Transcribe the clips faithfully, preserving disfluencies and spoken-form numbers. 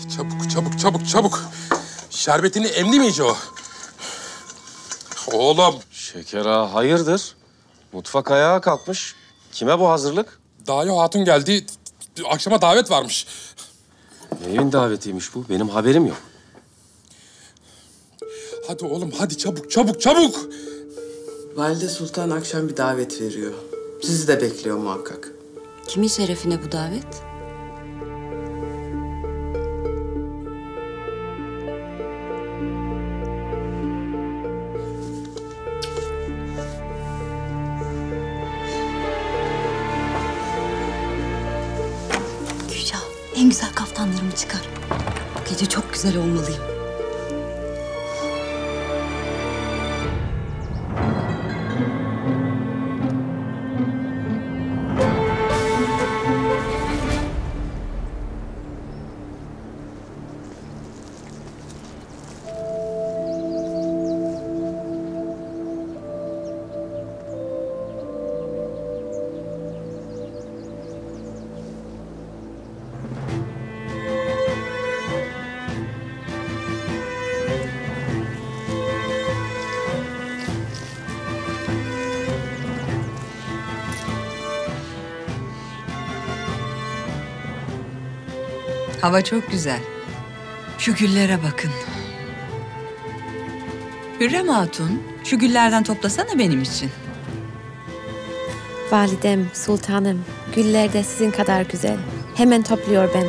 Çabuk, çabuk, çabuk, çabuk. Şerbetini emdi mi iyice o? Oğlum. Şeker ağa hayırdır? Mutfak ayağa kalkmış. Kime bu hazırlık? Dayo Hatun geldi. Akşama davet varmış. Neyin davetiymiş bu? Benim haberim yok. Hadi oğlum, hadi çabuk, çabuk, çabuk. Valide Sultan akşam bir davet veriyor. Sizi de bekliyor muhakkak. Kimin şerefine bu davet? Gülşah, en güzel kaftanlarımı çıkar. Bu gece çok güzel olmalıyım. Hava çok güzel. Şu güllere bakın. Hürrem Hatun, şu güllerden toplasana benim için. Validem, sultanım, güller de sizin kadar güzel. Hemen topluyor ben.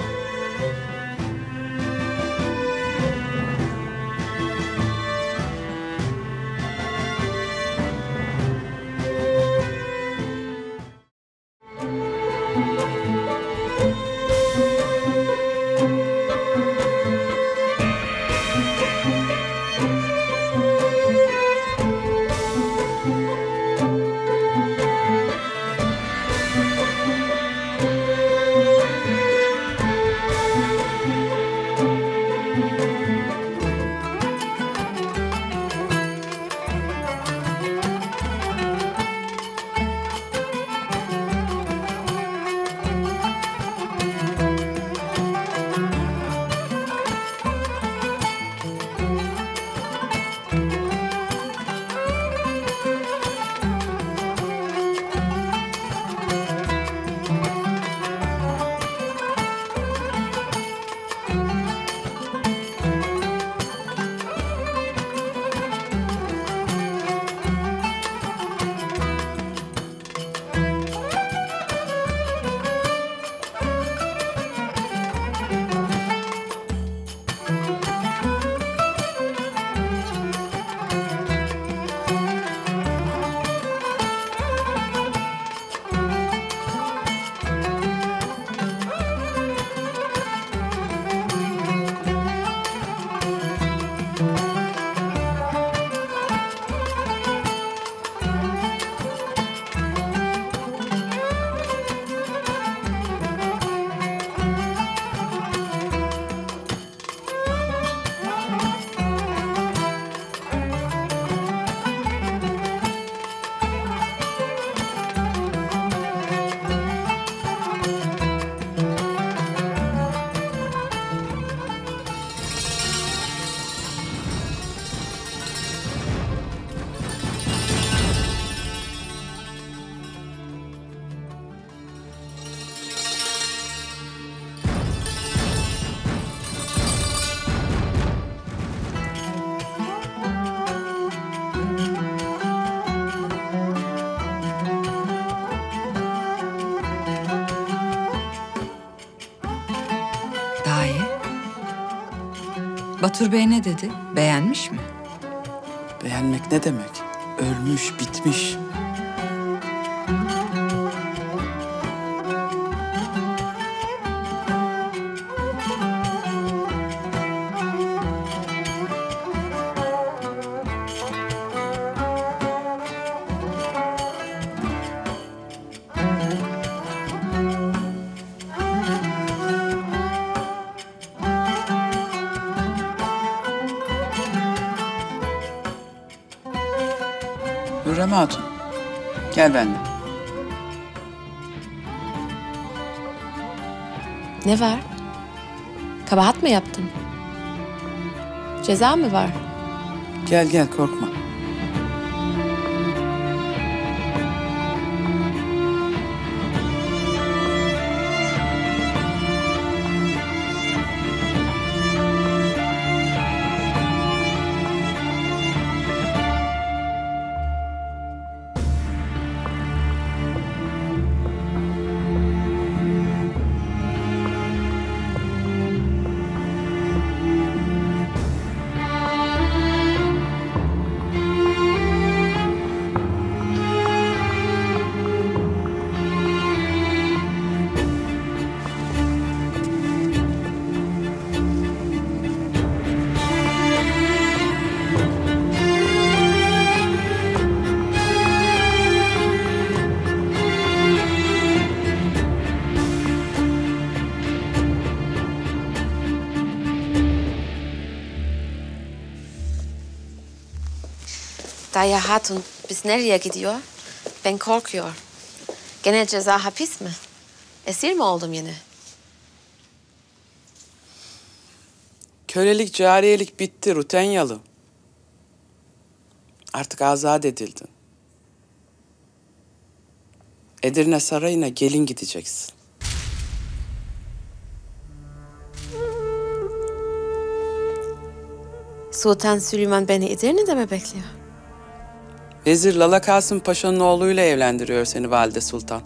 Batur Bey ne dedi? Beğenmiş mi? Beğenmek ne demek? Ölmüş, bitmiş. Hürrem Hatun, gel benimle. Ne var? Kabahat mı yaptım? Ceza mı var? Gel gel korkma. Daya Hatun, biz nereye gidiyor? Ben korkuyor. Gene ceza hapis mi? Esir mi oldum yine? Kölelik, cariyelik bitti Rutenyalı. Artık azat edildin. Edirne Sarayı'na gelin gideceksin. Sultan Süleyman beni Edirne'de mi bekliyor? Vezir Lala Kasım Paşa'nın oğluyla evlendiriyor seni Valide Sultan.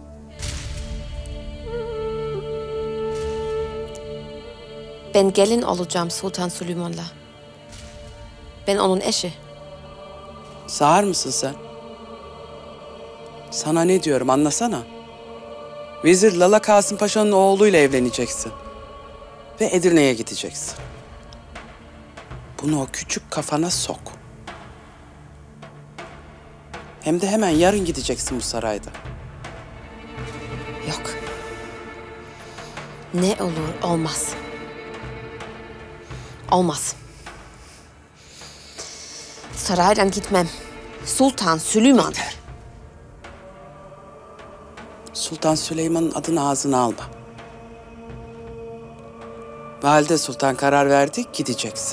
Ben gelin olacağım Sultan Süleyman'la. Ben onun eşi. Sağır mısın sen? Sana ne diyorum anlasana. Vezir Lala Kasım Paşa'nın oğluyla evleneceksin. Ve Edirne'ye gideceksin. Bunu o küçük kafana sok. Hem de hemen yarın gideceksin bu sarayda. Yok. Ne olur olmaz. Olmaz. Saraydan gitmem. Sultan Süleyman. Sultan Süleyman'ın adını ağzına alma. Valide Sultan karar verdi, gideceksin.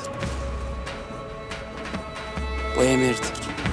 Bu emirdir.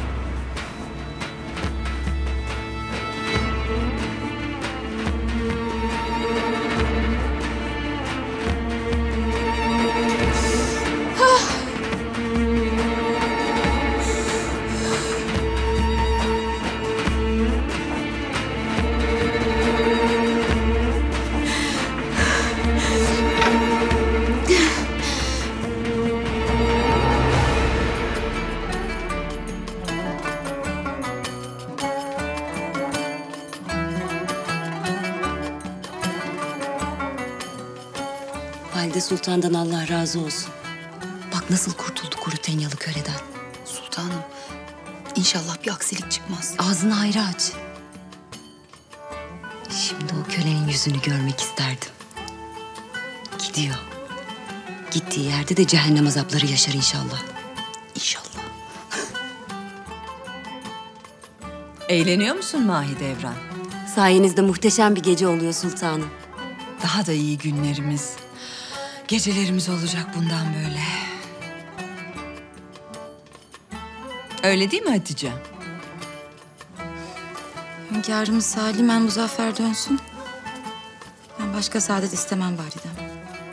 Valide Sultan'dan Allah razı olsun. Bak nasıl kurtulduk o Rutenyalı köleden. Sultanım, inşallah bir aksilik çıkmaz. Ağzını hayra aç. Şimdi o kölenin yüzünü görmek isterdim. Gidiyor. Gittiği yerde de cehennem azapları yaşar inşallah. İnşallah. Eğleniyor musun Mahidevran? Sayenizde muhteşem bir gece oluyor sultanım. Daha da iyi günlerimiz, gecelerimiz olacak bundan böyle. Öyle değil mi Hatice? Hünkârımız salimen muzaffer dönsün. Ben başka saadet istemem validem.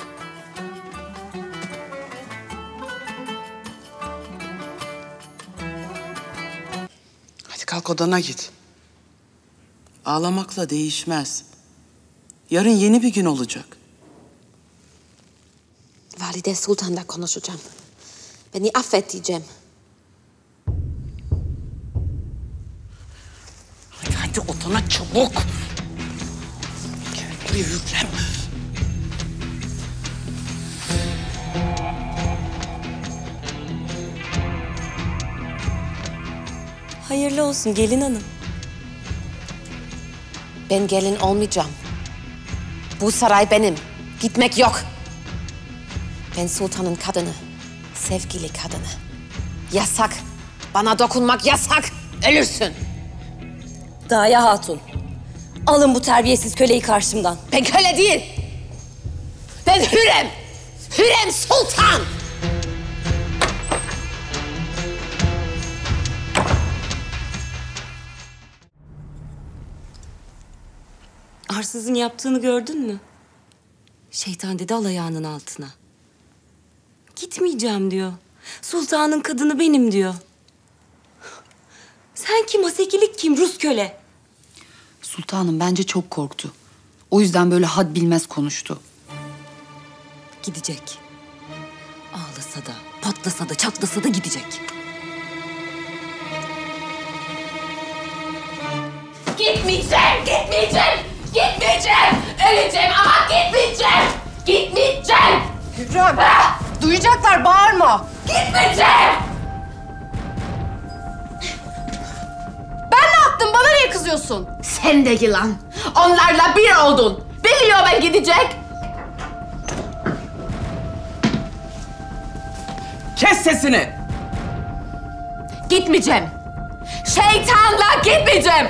Hadi kalk odana git. Ağlamakla değişmez. Yarın yeni bir gün olacak. Valide Sultan'la konuşacağım. Beni affet diyeceğim. Hadi hadi odana çabuk. Gel buraya Hürrem. Hayırlı olsun gelin hanım. Ben gelin olmayacağım. Bu saray benim. Gitmek yok. Ben sultanın kadını. Sevgili kadını. Yasak. Bana dokunmak yasak. Ölürsün. Daya Hatun. Alın bu terbiyesiz köleyi karşımdan. Ben köle değil. Ben Hürrem. Hürrem Sultan! Arsızın yaptığını gördün mü? Şeytan dedi al ayağının altına. Gitmeyeceğim diyor. Sultanın kadını benim diyor. Sen kim? Hasekilik kim? Rus köle. Sultanım bence çok korktu. O yüzden böyle had bilmez konuştu. Gidecek. Ağlasa da, patlasa da, çatlasa da gidecek. Gitmeyeceğim, gitmeyeceğim, gitmeyeceğim. Öleceğim ama gitmeyeceğim. Gitmeyeceğim. Hürrem, duyacaklar, bağırma. Gitmeyeceğim. Ben ne yaptım? Bana niye kızıyorsun? Sen de yılan. Onlarla bir oldun. Biliyor ben gidecek. Kes sesini! Gitmeyeceğim. Şeytanla gitmeyeceğim.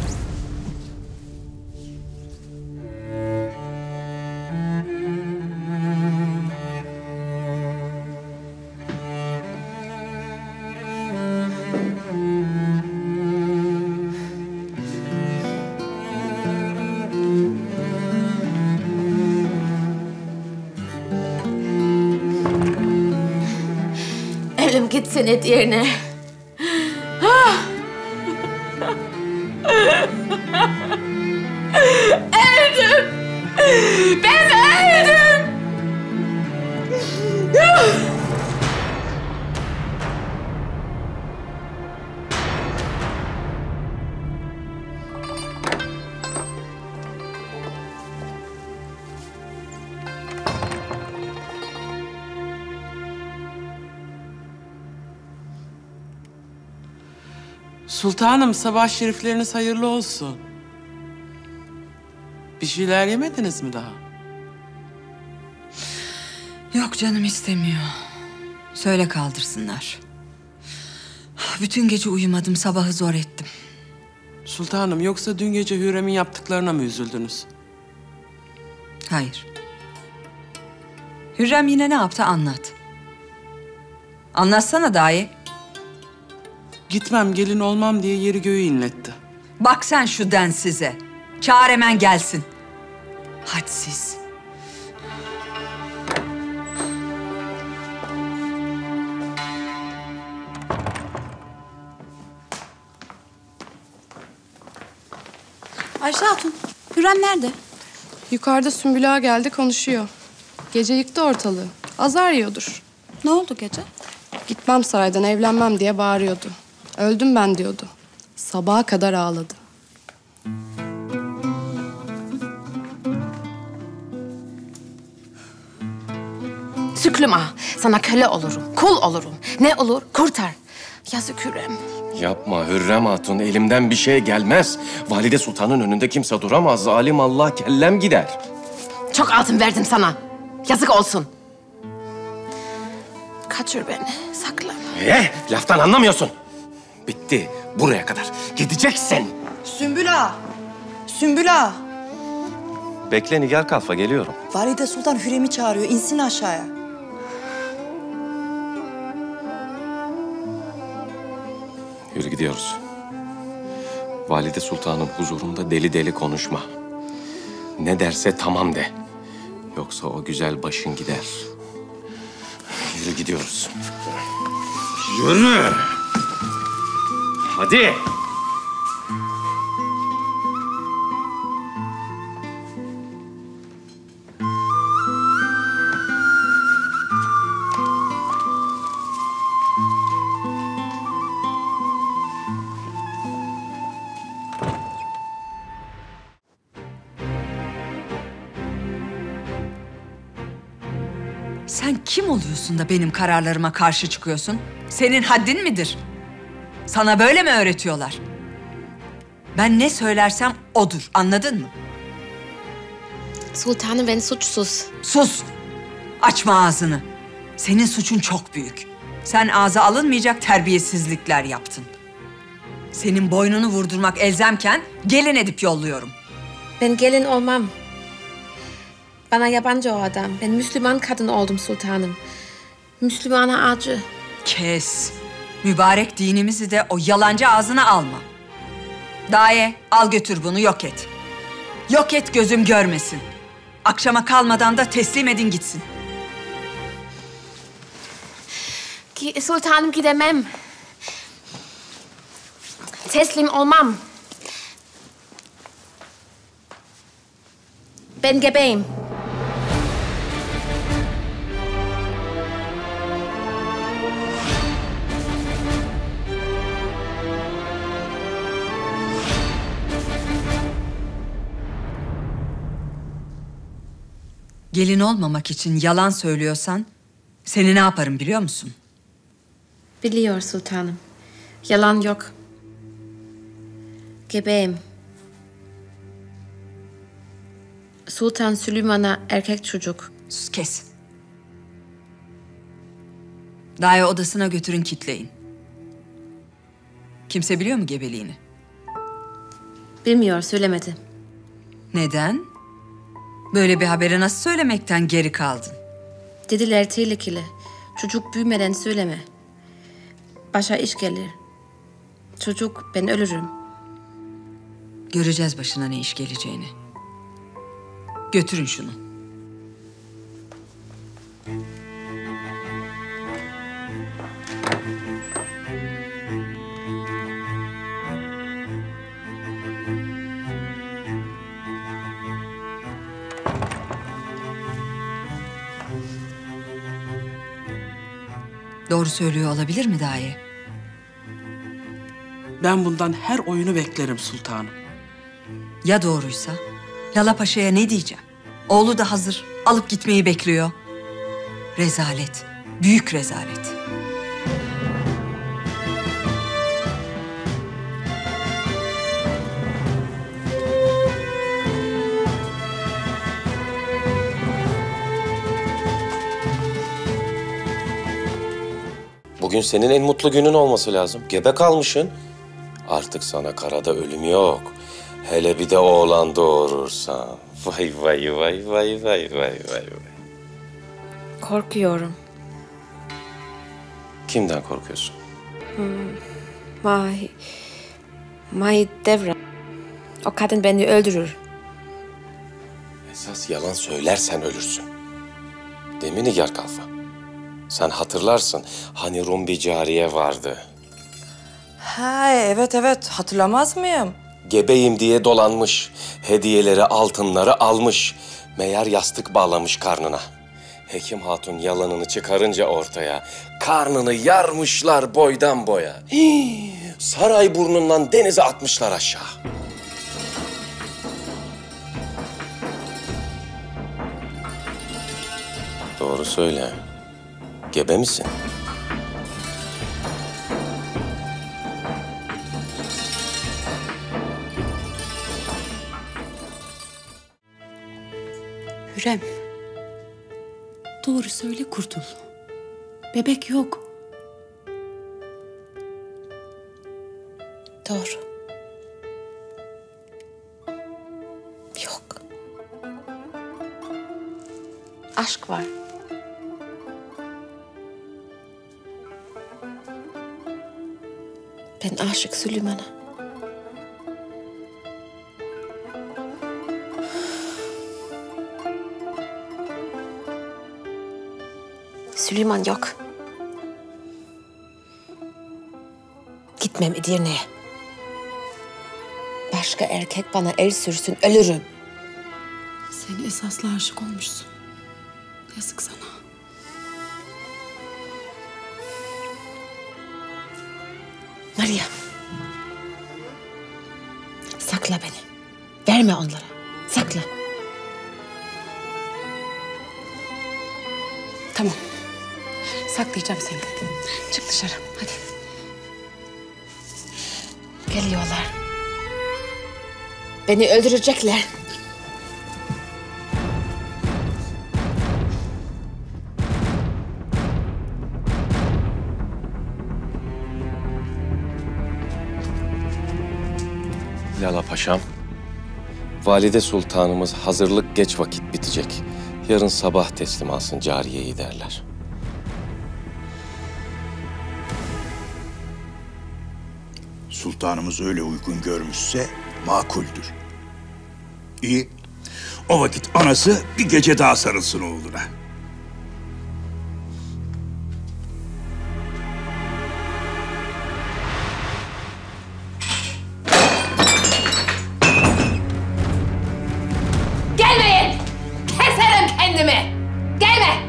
Ölüm gitsin et yerine. Öldüm. Ben öldüm. Sultanım, sabah şerifleriniz hayırlı olsun. Bir şeyler yemediniz mi daha? Yok canım istemiyor. Söyle kaldırsınlar. Bütün gece uyumadım, sabahı zor ettim. Sultanım, yoksa dün gece Hürrem'in yaptıklarına mı üzüldünüz? Hayır. Hürrem yine ne yaptı anlat. Anlatsana dahi. Gitmem, gelin olmam diye yeri göğü inletti. Bak sen şu densize. Çağır hemen gelsin. Hadsiz. Ayşe Hatun, Hürrem nerede? Yukarıda Sümbül Ağa geldi konuşuyor. Gece yıktı ortalığı. Azar yiyordur. Ne oldu gece? Gitmem saraydan, evlenmem diye bağırıyordu. Öldüm ben diyordu. Sabaha kadar ağladı. Süklüm ağa, sana köle olurum, kul olurum. Ne olur kurtar. Yazık Hürrem. Yapma Hürrem Hatun, elimden bir şey gelmez. Valide Sultan'ın önünde kimse duramaz. Zalim Allah, kellem gider. Çok altın verdim sana. Yazık olsun. Kaçır beni, saklan. Eh, laftan anlamıyorsun. Bitti, buraya kadar. Gideceksin. Sümbül Ağa, Sümbül Ağa. Bekle Nigar Kalfa, geliyorum. Valide Sultan Hürrem'i çağırıyor, insin aşağıya. Yürü gidiyoruz. Valide Sultan'ın huzurunda deli deli konuşma. Ne derse tamam de. Yoksa o güzel başın gider. Yürü gidiyoruz. Yürü! Hadi! Sen kim oluyorsun da benim kararlarıma karşı çıkıyorsun? Senin haddin midir? Sana böyle mi öğretiyorlar? Ben ne söylersem odur, anladın mı? Sultanım ben suçsuz. Sus! Açma ağzını. Senin suçun çok büyük. Sen ağza alınmayacak terbiyesizlikler yaptın. Senin boynunu vurdurmak elzemken gelin edip yolluyorum. Ben gelin olmam. Bana yabancı o adam. Ben Müslüman kadın oldum sultanım. Müslümana acı. Kes. Mübarek dinimizi de o yalancı ağzına alma. Daye, al götür bunu, yok et. Yok et, gözüm görmesin. Akşama kalmadan da teslim edin gitsin. Ki, sultanım gidemem. Teslim olmam. Ben gebeyim. Gelin olmamak için yalan söylüyorsan seni ne yaparım biliyor musun? Biliyor sultanım. Yalan yok. Gebeyim. Sultan Süleyman'a erkek çocuk. Sus, kes. Daye odasına götürün, kitleyin. Kimse biliyor mu gebeliğini? Bilmiyor, söylemedi. Neden? Böyle bir haberi nasıl söylemekten geri kaldın? Dediler tehlikeli. Çocuk büyümeden söyleme. Başa iş gelir. Çocuk, ben ölürüm. Göreceğiz başına ne iş geleceğini. Götürün şunu. Doğru söylüyor olabilir mi Daye? Ben bundan her oyunu beklerim sultanım. Ya doğruysa? Lala Paşa'ya ne diyeceğim? Oğlu da hazır. Alıp gitmeyi bekliyor. Rezalet. Büyük rezalet. Bugün senin en mutlu günün olması lazım. Gebe kalmışsın. Artık sana karada ölüm yok. Hele bir de oğlan doğurursan. Vay vay vay vay vay vay vay vay. Korkuyorum. Kimden korkuyorsun? Mahi... Mahi Devran. O kadın beni öldürür. Esas yalan söylersen ölürsün. Değil mi Nigar Kalfa? Sen hatırlarsın, hani Rum bir cariye vardı. Ha evet evet, hatırlamaz mıyım? Gebeyim diye dolanmış, hediyeleri, altınları almış. Meğer yastık bağlamış karnına. Hekim Hatun yalanını çıkarınca ortaya, karnını yarmışlar boydan boya. Hii, saray burnundan denize atmışlar aşağı. Doğru söyle. Gebe misin? Hürrem. Doğru söyle, kurtul. Bebek yok. Doğru. Yok. Aşk var. Ben aşık Süleyman'a. Süleyman yok. Gitmem Edirne'ye. Başka erkek bana el sürsün, ölürüm. Sen esaslı aşık olmuşsun. Yazık sana. Maria. Sakla beni. Verme onlara. Sakla. Tamam. Saklayacağım seni. Çık dışarı, hadi. Geliyorlar. Beni öldürecekler. Lala Paşam, Valide Sultanımız hazırlık geç vakit bitecek. Yarın sabah teslim alsın cariyeyi derler. Sultanımız öyle uygun görmüşse makuldür. İyi. O vakit anası bir gece daha sarılsın oğluna. Gelmeyin! Keserim kendimi! Gelme!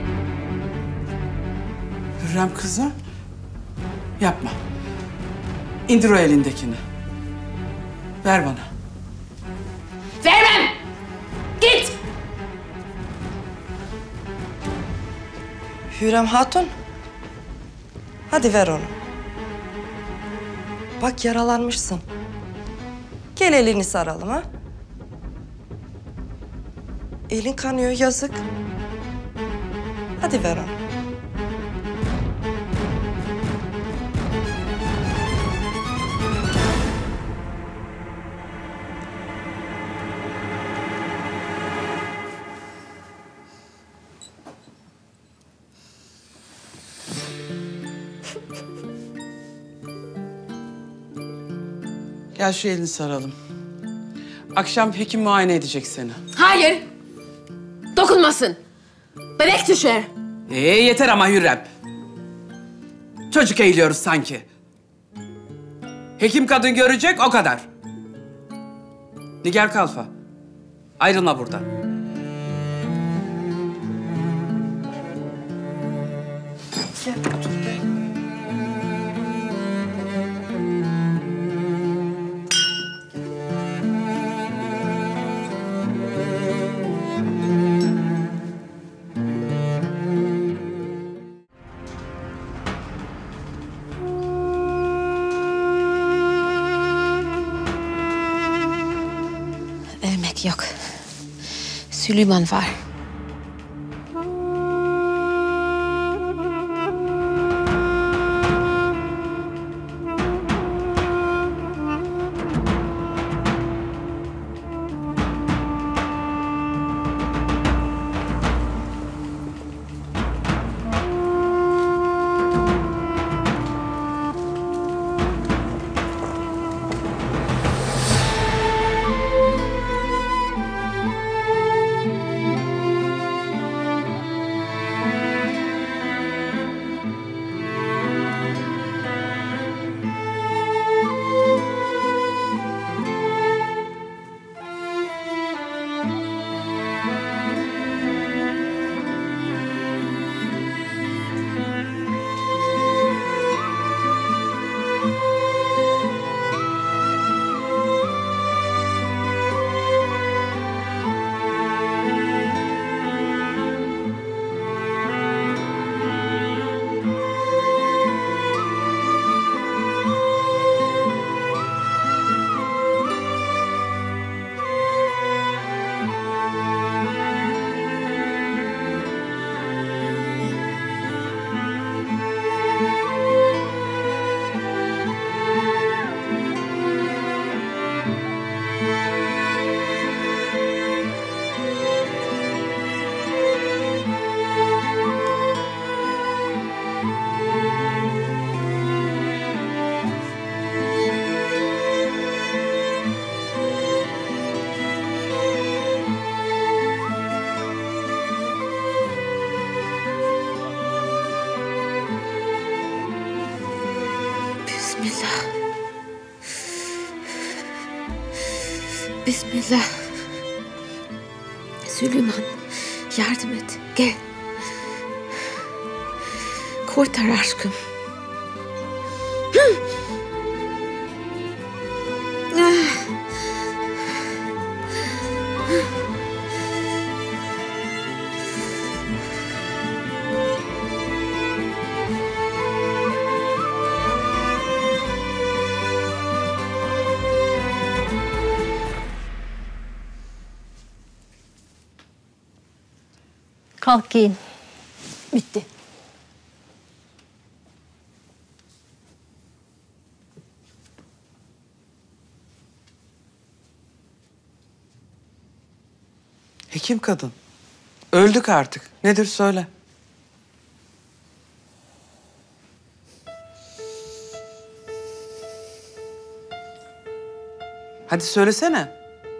Hürrem kızım. Yapma. İndir o elindekini. Ver bana. Vermem! Git! Hürrem Hatun. Hadi ver onu. Bak yaralanmışsın. Gel elini saralım ha. Elin kanıyor yazık. Hadi ver onu. Gel şu elini saralım. Akşam hekim muayene edecek seni. Hayır! Dokunmasın! Bebek düşer! Ee, yeter ama Hürrem. Çocuk eğiliyoruz sanki. Hekim kadın görecek, o kadar. Nigar Kalfa, ayrılma buradan. Gel otur gel. Ölmek yok. Süleyman var. Bismillah. Bismillah. Süleyman, yardım et. Gel. Kurtar aşkım. Kalk giyin. Bitti. Hekim kadın, Öldük artık. Nedir söyle. Hadi söylesene.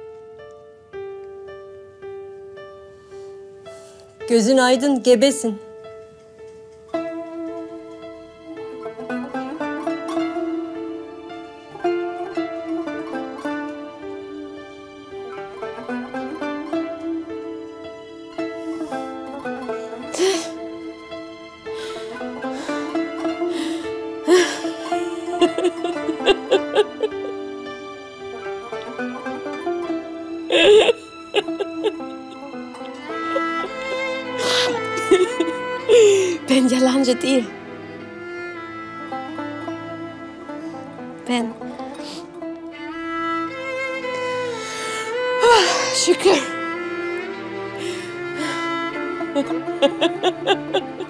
Gözün aydın, gebesin. Ben yalancı değil. Ben... Ah, şükür.